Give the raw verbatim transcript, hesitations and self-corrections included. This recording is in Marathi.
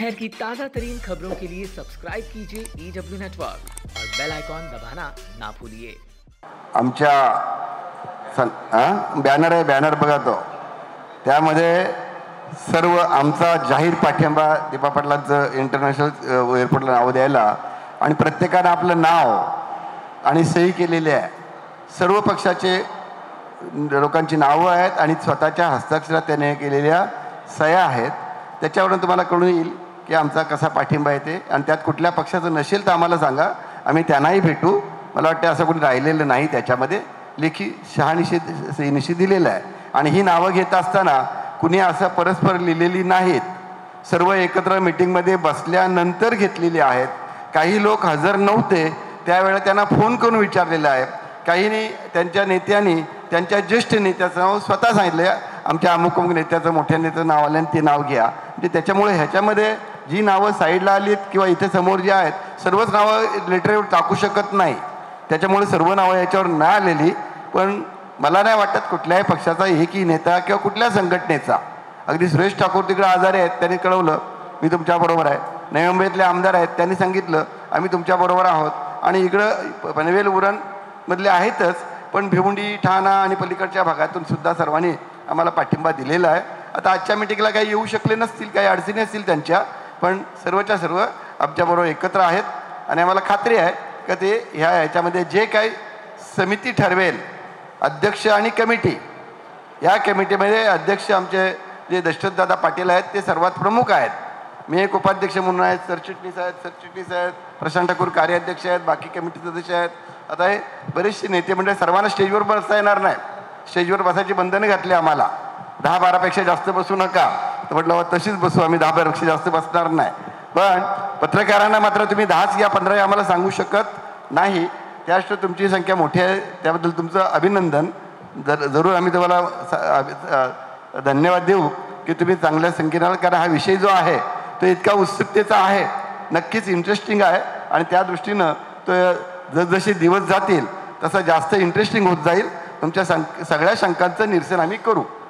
शहर की ताज़ा तरीन खबरों के लिए सब्सक्राइब कीजिए ई डब्ल्यू नेटवर्क और बेल आइकॉन दबाना ना भूलिए। आमच्या बॅनर आहे, बॅनर बघा तो, त्यामध्ये सर्व आमचा जाहीर पाठिंबा दीपा पाटलांचं इंटरनॅशनल एअरपोर्टला नाव द्यायला आणि प्रत्येकाने आपलं नाव आणि सही केलेली आहे. सर्व पक्षाचे लोकांची नावं आहेत आणि स्वतःच्या हस्ताक्षरात त्याने केलेल्या सह्या आहेत. त्याच्यावरून तुम्हाला कळून येईल की आमचा कसा पाठिंबा येते आणि त्यात कुठल्या पक्षाचं नसेल तर आम्हाला सांगा, आम्ही त्यांनाही भेटू. मला वाटतं असं कोणी राहिलेलं नाही, त्याच्यामध्ये लेखी शहानिशी सहीनिशी दिलेलं आहे. आणि ही नावं घेत असताना कुणी असं परस्पर लिहिलेली नाहीत, सर्व एकत्र मीटिंगमध्ये बसल्यानंतर घेतलेली आहेत. काही लोक हजर नव्हते त्यावेळेला त्यांना फोन करून विचारलेलं आहे. काहींनी त्यांच्या नेत्यांनी त्यांच्या ज्येष्ठ नेत्याचं नाव स्वतः सांगितलं, आमच्या अमुक अमुक नेत्याचं मोठ्या नेत्याचं नाव आलं आणि ते नाव घ्या. म्हणजे त्याच्यामुळे ह्याच्यामध्ये जी नावं साईडला आली आहेत किंवा इथे समोर जी आहेत सर्वच नावं लेटरवर टाकू शकत नाही, त्याच्यामुळे सर्व नावं याच्यावर न आलेली. पण मला नाही वाटत कुठल्याही पक्षाचा एकही नेता किंवा कुठल्या संघटनेचा, अगदी सुरेश ठाकूर तिकडे आजारी आहेत, त्यांनी कळवलं मी तुमच्याबरोबर आहे. नवी मुंबईतले आमदार आहेत, त्यांनी सांगितलं आम्ही तुमच्याबरोबर आहोत. आणि इकडं पनवेल उरणमधले आहेतच, पण भिवंडी ठाणा आणि पलीकडच्या भागातून सुद्धा सर्वांनी आम्हाला पाठिंबा दिलेला आहे. आता आजच्या मिटिंगला काही येऊ शकले नसतील, काही अडचणी असतील त्यांच्या, पण सर्वच्या सर्व आमच्याबरोबर एकत्र आहेत. आणि आम्हाला खात्री आहे का ते ह्या ह्याच्यामध्ये जे काही समिती ठरवेल, अध्यक्ष आणि कमिटी, या कमिटीमध्ये अध्यक्ष आमचे जे दशरथदादा पाटील आहेत ते सर्वात प्रमुख आहेत. मी एक उपाध्यक्ष म्हणून आहेत, सरचिटणीस आहेत, सरचिटणीस आहेत, प्रशांत ठाकूर कार्याध्यक्ष आहेत, बाकी कमिटी सदस्य आहेत. आता हे बरेचसे नेते म्हणजे सर्वांना स्टेजवर बसता येणार नाही, स्टेजवर बसायची बंधनं घातली आम्हाला. दहा बारापेक्षा जास्त बसू नका तर म्हटलं तशीच बसू, आम्ही दहा बारापेक्षा जास्त बसणार नाही. पण पत्रकारांना मात्र तुम्ही दहाच या पंधरा आम्हाला सांगू शकत नाही. त्याशिवाय तुमची संख्या मोठी आहे, त्याबद्दल तुमचं अभिनंदन. जर जरूर आम्ही तुम्हाला धन्यवाद देऊ की तुम्ही चांगल्या संख्येनं, कारण हा विषय जो आहे तो इतका उत्सुकतेचा आहे, नक्कीच इंटरेस्टिंग आहे. आणि त्या दृष्टीनं तो जसजसे दिवस जातील तसं जास्त इंटरेस्टिंग होत जाईल. तुमच्या सं सगळ्या शंकांचं निरसन आम्ही करू.